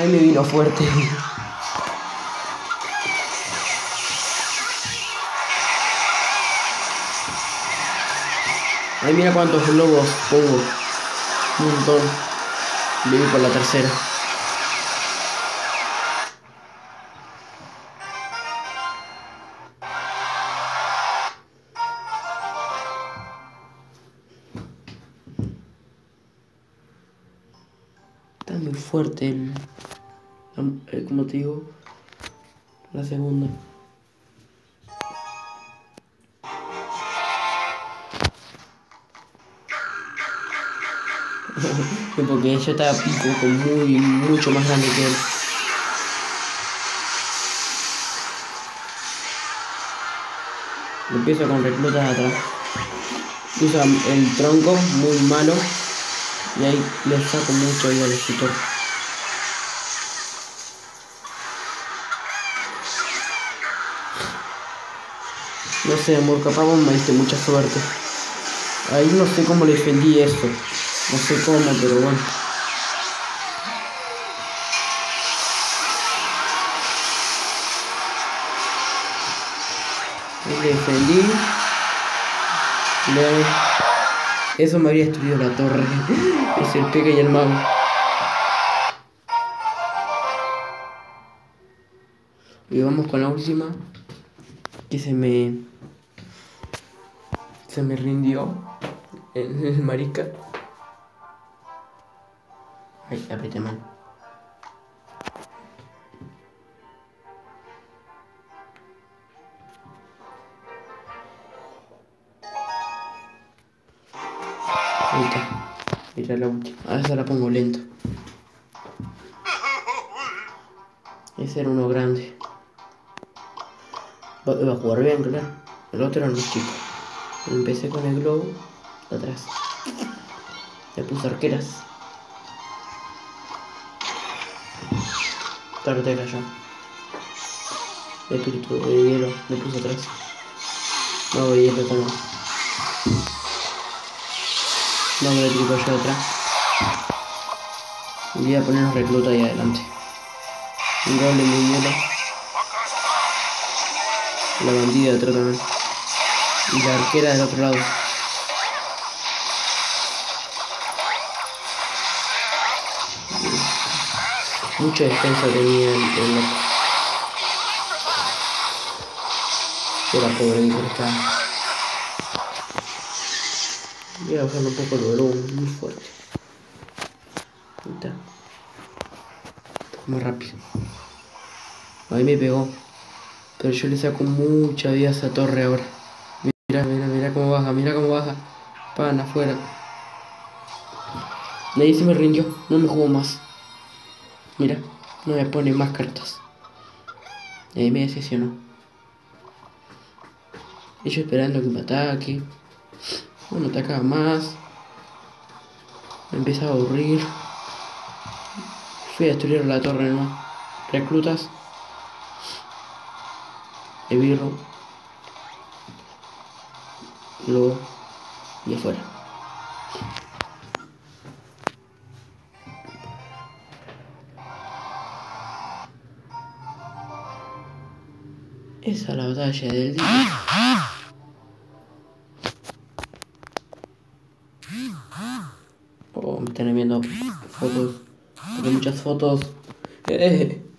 Ahí me vino fuerte. Ahí mira cuántos globos pongo. Un montón. Le voy por la tercera. Está muy fuerte como te digo, la segunda. Porque ella está mucho más grande que él. Empiezo con reclutas atrás. Usa el tronco muy malo. Y ahí le saco mucho ahí al escritor. No sé, amor, capaz vos me diste mucha suerte. Ahí no sé cómo le defendí eso. No sé cómo, pero bueno. Ahí le defendí. Eso me habría destruido la torre. Es el P.E.K.K.A y el mago. Y vamos con la última. Que se me rindió. El marica. Ay, apreté mal. Ahí está. Mira la última. Ahora esa la pongo lento. Ese era uno grande. Iba a jugar bien, claro. El otro era muy chico. Empecé con el globo de atrás. Le puse arqueras. Tarde cayó. El espíritu de hielo le puse atrás. No, de hielo también. No, el espíritu allá atrás. Y voy a poner los reclutas ahí adelante. Un golem de hielo. La bandida de atrás también. Y la arquera del otro lado. Mucha defensa tenía el loco. Era pobre mi acá. Voy a bajarle un poco el volumen, muy fuerte. Ahí está. Más rápido. Ahí me pegó. Pero yo le saco mucha vida a esa torre ahora. Mira cómo baja, mira cómo baja. Pan afuera. Nadie se me rindió, no me jugó más. Mira, no me pone más cartas. Ahí me decepcionó. Ellos esperando que me ataque. No me atacaba más. Me empezaba a aburrir. Fui a destruir la torre nomás. Reclutas. Esbirro. Luego. Y afuera. Esa es la batalla del día. Oh, me están enviando fotos. Tengo muchas fotos.